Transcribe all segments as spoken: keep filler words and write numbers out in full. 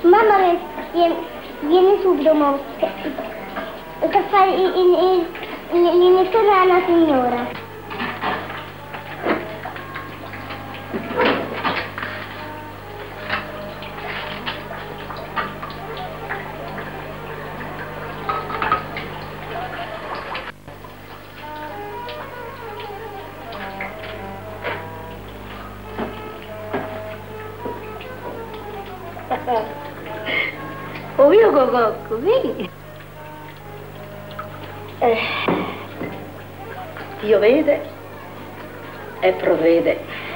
Mamma viene, viene subito, mo, che, che fa l'iniezione alla signora. Oh, io cococco, vieni. Eh, Dio vede e provvede.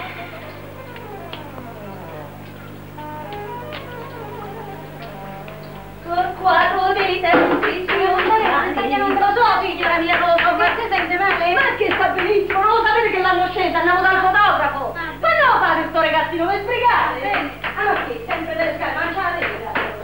Quattro dei tempi, signora, non lo so, signora mia, ma si sente male? Ma che sta benissimo, non lo sapete che l'hanno scesa, andiamo dal fotografo. Ma no, fate sto ragazzino, per sbrigare. Allora qui, sempre delle scarpe, non ce l'avete.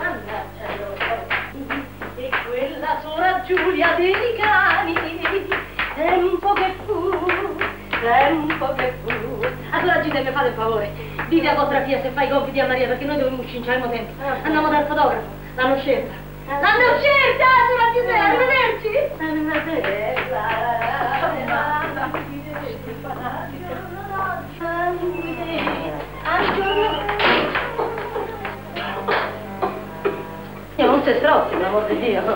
E quella sola Giulia dei cani, tempo che fu, tempo che fu. Allora Gita, mi fate il favore, dite a vostra figlia se fa i compiti a Maria, perché noi dobbiamo uscire, tempo. Andiamo dal fotografo, l'hanno scelta. L'hanno scelta, sulla Giulia, arrivederci. Io non sei strozzi, per l'amor di Dio.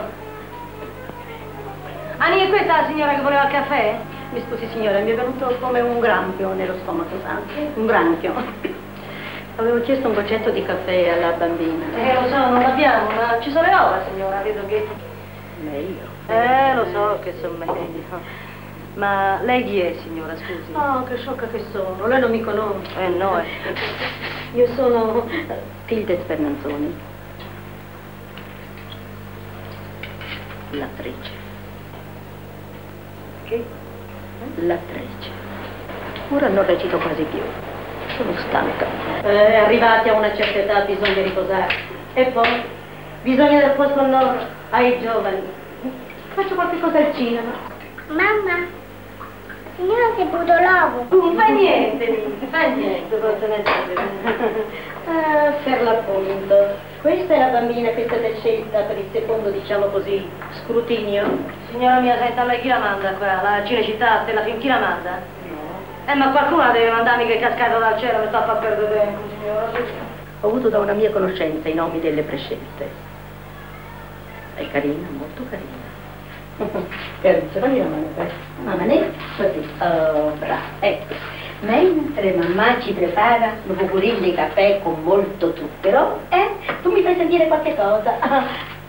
Ani, è questa la signora che voleva il caffè? Mi scusi signora, mi è venuto come un granchio nello stomaco, sa? Un granchio. Avevo chiesto un goccetto di caffè alla bambina. Eh, lo so, non l'abbiamo, ma ci sono le uova, signora, vedo che... Meglio. Eh, lo so che sono meglio. Ma lei chi è, signora, scusi? Oh, che sciocca che sono, lei non mi conosce. Eh, no, eh. Io sono Tilde Spernanzoni, l'attrice. Che? L'attrice. Ora non recito quasi più. Sono stanca. Eh, arrivati a una certa età bisogna riposare. E poi bisogna dar posto a loro, ai giovani. Faccio qualche cosa al cinema. Mamma, signora si è bevuto l'uovo. Non fa niente, non fa niente, ah, per l'appunto. Questa è la bambina che è stata scelta per il secondo, diciamo così, scrutinio. Signora mia, senta, lei chi la manda qua? La Cinecittà, Stella Film, chi la manda? Eh, ma qualcuno la deve mandarmi che è cascato dal cielo, mi sta a far perdere tempo, signora. Ho avuto da una mia conoscenza i nomi delle prescelte. È carina, molto carina. Carina, fammi la mano, eh. Mamma, ne? Così. Oh, brava. Ecco. Mentre mamma ci prepara un cucurino di caffè con molto zucchero, eh, tu mi fai sentire qualche cosa. Ah,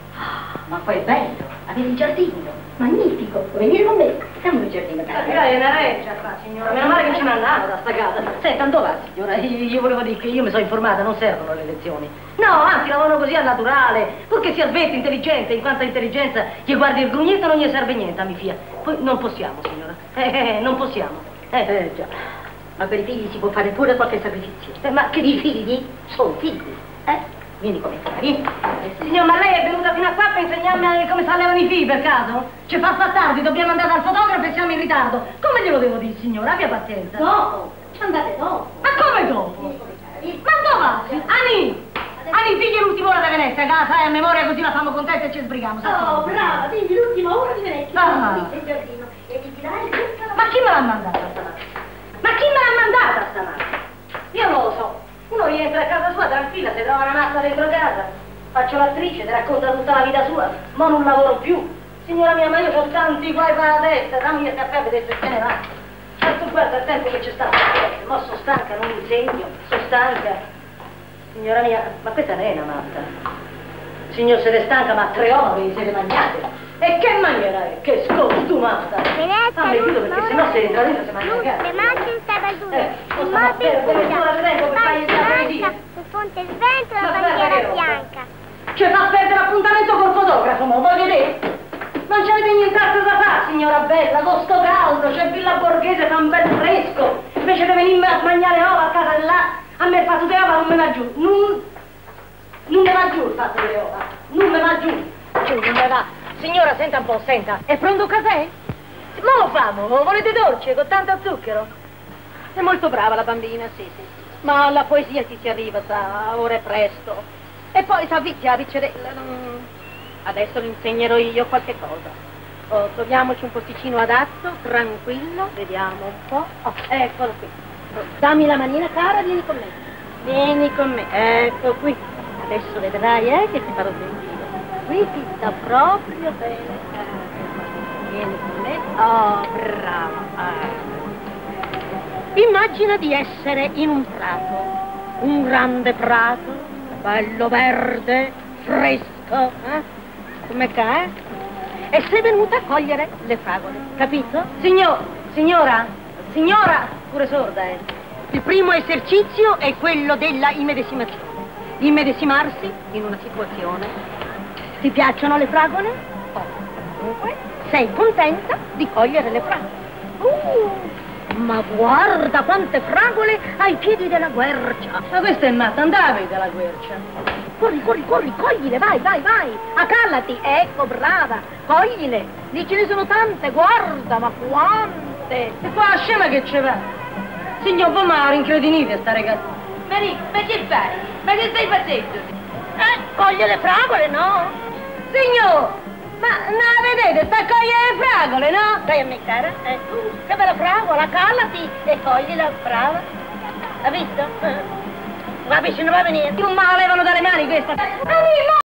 ma poi è bello, avete il giardino, magnifico. Vuoi venire con me? Siamo nel giardino. Lei è una reggia qua, signora. Meno male che ci mandava da sta casa. Senta, dove va, signora? Io volevo dire che io mi sono informata, non servono le lezioni. No, anzi, lavorano così al naturale, purché sia svelto, intelligente, in quanto a intelligenza gli guardi il grugnetto non gli serve niente, a mia figlia. Poi non possiamo, signora. Eh, eh, non possiamo. Eh, Eh già. Ma per i figli si può fare pure qualche sacrificio. Eh, ma che I figli sono figli, eh? Vieni come te, vieni. Signor, ma lei è venuta fino a qua per insegnarmi come si allevano i figli, per caso? Ci fa sta tardi, dobbiamo andare dal fotografo e siamo in ritardo. Come glielo devo dire, signora? Abbia pazienza. Dopo, andate dopo. Ma come dopo? Ma dove va? Ani! Ani, figli l'ultima ora di Venezia, che la sai a memoria così la famo contenta e ci sbrighiamo. Oh, brava, quindi l'ultima ora di Venezia. Ah. Il giardino. E ti tirai tutta la... Ma chi me l'ha mandata stamattina? Ma chi me l'ha mandata stamattina? Io non lo so. Uno rientra a casa sua tranquilla, si trova una mazza dentro casa. Faccio l'attrice, ti racconta tutta la vita sua, ma non lavoro più. Signora mia, ma io ho tanti guai per la testa, dammi il caffè, vedete se ne va. Certo, guarda il tempo che c'è stato. Ma sono stanca, non insegno, sono stanca. Signora mia, ma questa non è una matta. Signor, siete stanca, ma tre ore vi siete mangiate. E che maniera è? Che scostumata! Fammi chiudo perché sennò se entra dentro si mangia a casa. Le mangi in sta per due. Eh, non sta a perdere ancora tempo per fare il sacrificio. Se fonte il vento la Ma guarda bandiera che roba. bianca. Ci fa perdere l'appuntamento col fotografo, ma voglio vedere. Non c'avete nient'altro da fare, signora bella, con sto caldo, c'è Villa Borghese, fa un bel fresco. Invece di venirmi a mangiare ova a casa di là, a me il fatto di ova non me va giù. Non, non me va giù il fatto di ova. Non me va giù. Giù, non me va. Signora, senta un po', senta. È pronto un caffè? Ma lo famo, volete dolce, con tanto zucchero? È molto brava la bambina, sì, sì. Ma alla poesia chi si arriva, sa, ora è presto. E poi s'avviccia la piccerella. non- Adesso le insegnerò io qualche cosa. Oh, troviamoci un posticino adatto, tranquillo, vediamo un po'. Oh, eccolo qui. Oh, dammi la manina cara, vieni con me. Vieni con me, ecco qui. Adesso vedrai, eh, che ti farò sentire. Qui ti sta proprio bene, cara. Vieni con me. Oh, brava. Ah. Immagina di essere in un prato. Un grande prato, bello verde, fresco, eh? Come ca, eh? E sei venuta a cogliere le fragole, capito? Signor, signora, signora, pure sorda, eh. Il primo esercizio è quello della immedesimazione. Immedesimarsi in una situazione. Ti piacciono le fragole? Oh, dunque, sei contenta di cogliere le fragole. Uh, ma guarda quante fragole ai piedi della quercia. Ma questa è matta, andavi dalla quercia. Corri, corri, corri, coglile, vai, vai, vai. Accallati, ecco, brava, coglile. Lì ce ne sono tante, guarda, ma quante. E qua la scema che ce va? Signor, voi mi ha rincredinito a sta ragazza. Ma Nick, ma che fai? Ma che stai facendo? Eh, coglie le fragole, no? Signor, ma non la vedete, sta a cogliere le fragole, no? Dai a me, cara, ecco, che bella fragola, accallati e coglila, brava. Hai visto? Eh. Va vicino, va a venire. Non me la levano dalle mani questa.